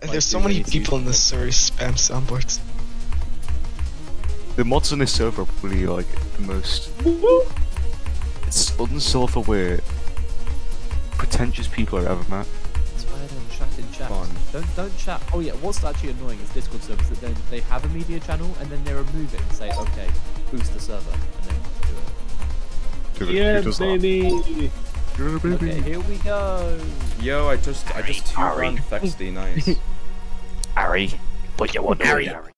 There's so many people in this server spam soundboards. The mods on this server are probably like the most. It's unself-aware, pretentious people I've ever met. That's why I don't chat in chat. Don't chat. Oh yeah, what's actually annoying is Discord servers that then they have a media channel and then they remove it and say, okay, boost the server, and then do it. Yeah, baby. Okay, here we go. Yo, I just 2-1 Fexty, nice. Harry, what you want to